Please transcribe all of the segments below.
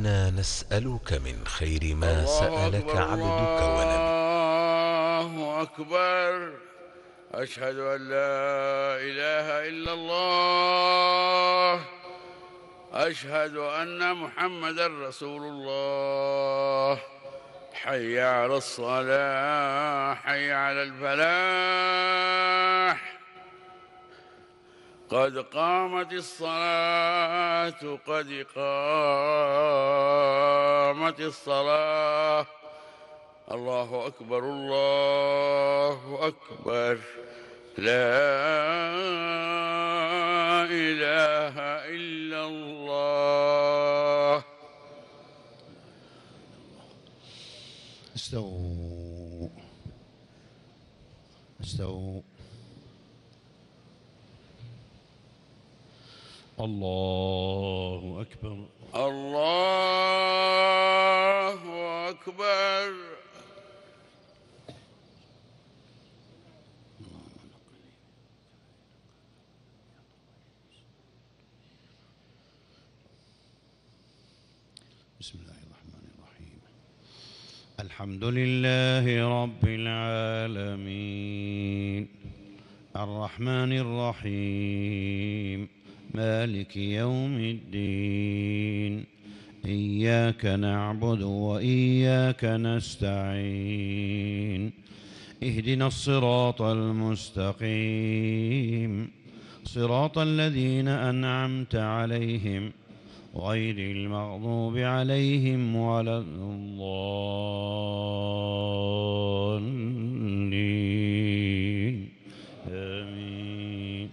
إنا نسألك من خير ما الله سألك أكبر عبدك ونبيك. الله أكبر. أشهد أن لا إله إلا الله. أشهد أن محمدا رسول الله. حي على الصلاة، حي على الفلاح. قد قامت الصلاة، قد قامت الصلاة. الله أكبر الله أكبر. لا إله إلا الله. استووا استووا. الله أكبر. الله أكبر. بسم الله الرحمن الرحيم. الحمد لله رب العالمين، الرحمن الرحيم، مالك يوم الدين. إياك نعبد وإياك نستعين. اهدنا الصراط المستقيم، صراط الذين أنعمت عليهم غير المغضوب عليهم ولا الضالين. آمين.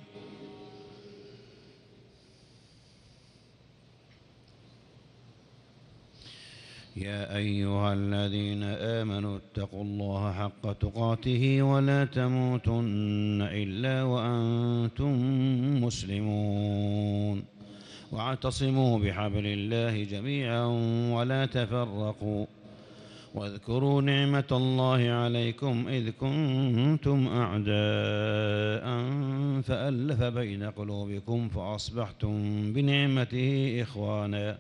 يا أيها الذين آمنوا اتقوا الله حق تقاته ولا تموتن إلا وأنتم مسلمون. واعتصموا بحبل الله جميعا ولا تفرقوا. واذكروا نعمة الله عليكم إذ كنتم أعداء فألف بين قلوبكم فأصبحتم بنعمته إخوانا،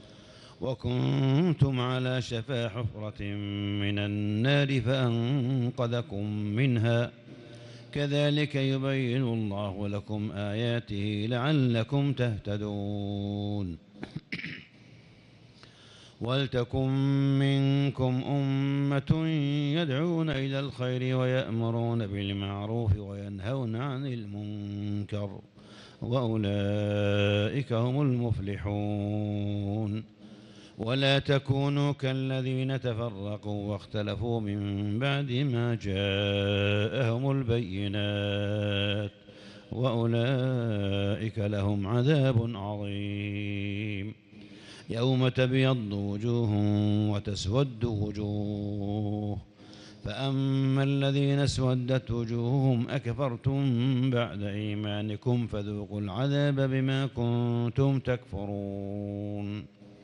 وكنتم على شفا حفرة من النار فأنقذكم منها. كذلك يبين الله لكم آياته لعلكم تهتدون. ولتكن منكم أمة يدعون إلى الخير ويأمرون بالمعروف وينهون عن المنكر، وأولئك هم المفلحون. ولا تكونوا كالذين تفرقوا واختلفوا من بعد ما جاءهم البينات، وأولئك لهم عذاب عظيم. يوم تبيض وجوه وتسود وجوه، فأما الذين اسودت وجوههم أكفرتم بعد إيمانكم فذوقوا العذاب بما كنتم تكفرون.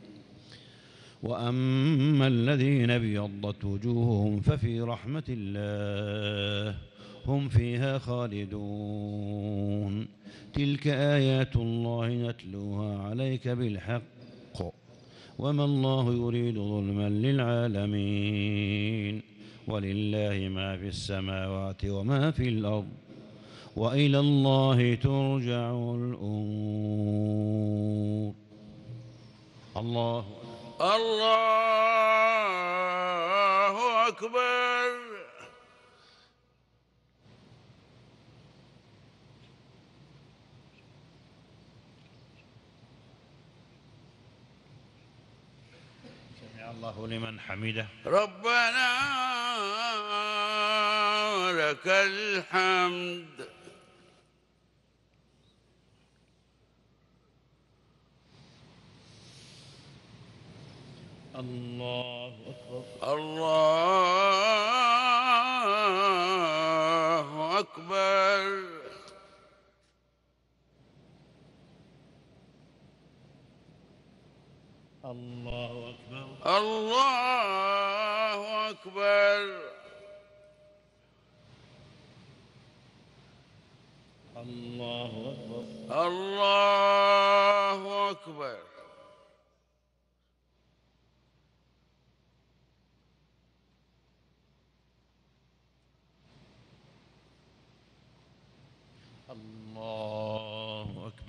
وأما الذين ابيضت وجوههم ففي رحمة الله هم فيها خالدون. تلك آيات الله نتلوها عليك بالحق، وما الله يريد ظلما للعالمين. ولله ما في السماوات وما في الأرض، وإلى الله ترجع الأمور. الله الله أكبر. سمع الله لمن حمده. ربنا ولك الحمد. الله أكبر. الله أكبر. الله أكبر. الله أكبر. الله أكبر. الله أكبر.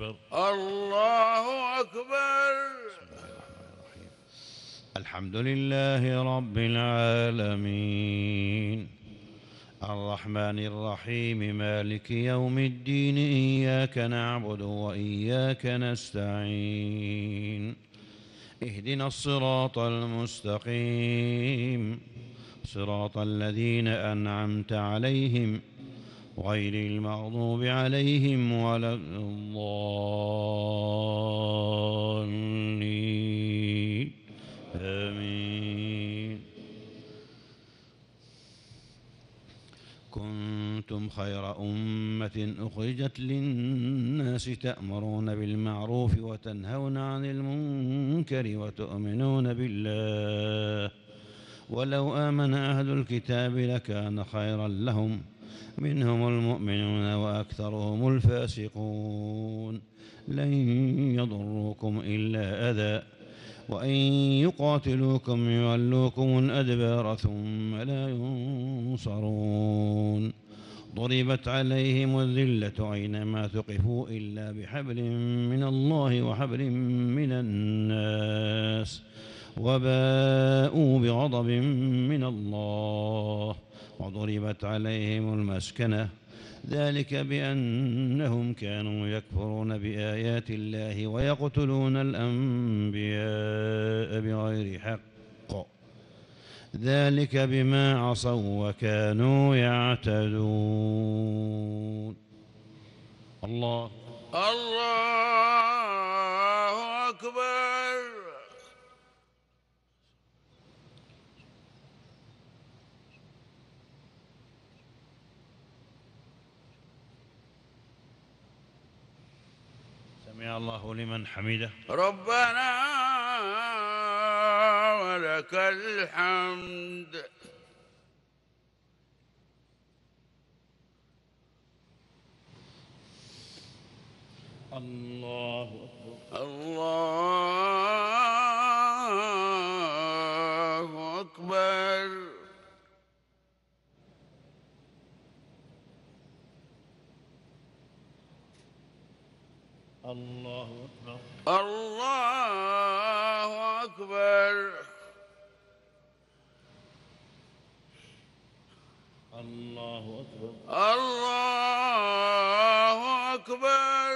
أكبر. الله أكبر. الحمد لله رب العالمين الرحمن الرحيم مالك يوم الدين إياك نعبد وإياك نستعين اهدنا الصراط المستقيم صراط الذين أنعمت عليهم غير المغضوب عليهم ولا الضالين آمين. كنتم خير أمة أخرجت للناس تأمرون بالمعروف وتنهون عن المنكر وتؤمنون بالله ولو آمن أهل الكتاب لكان خيرا لهم منهم المؤمنون وأكثرهم الفاسقون لن يضروكم إلا أذى وإن يقاتلوكم يولوكم الأدبار ثم لا ينصرون ضربت عليهم الذلة أينما ثقفوا إلا بحبل من الله وحبل من الناس وباءوا بغضب من الله وضربت عليهم المسكنة ذلك بأنهم كانوا يكفرون بآيات الله ويقتلون الأنبياء بغير حق ذلك بما عصوا وكانوا يعتدون. الله أكبر. سمع الله لمن حمده. ربنا ولك الحمد. الله أكبر. الله أكبر. الله أكبر. الله أكبر. الله أكبر. الله أكبر.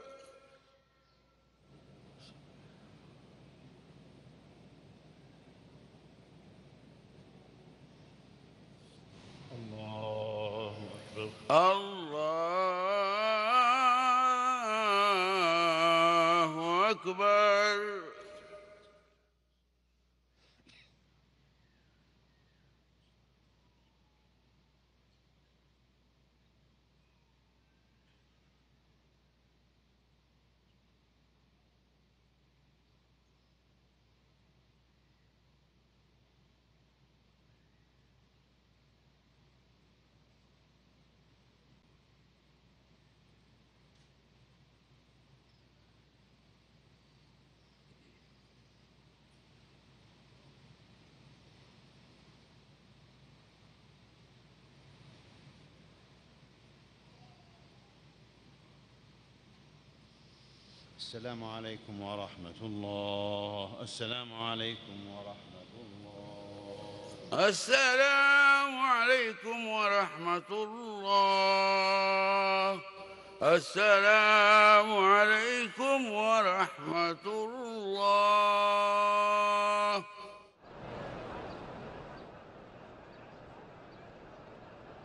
الله أكبر. الله أكبر. السلام عليكم ورحمة الله. السلام عليكم ورحمة الله. السلام عليكم ورحمة الله. السلام عليكم ورحمة الله.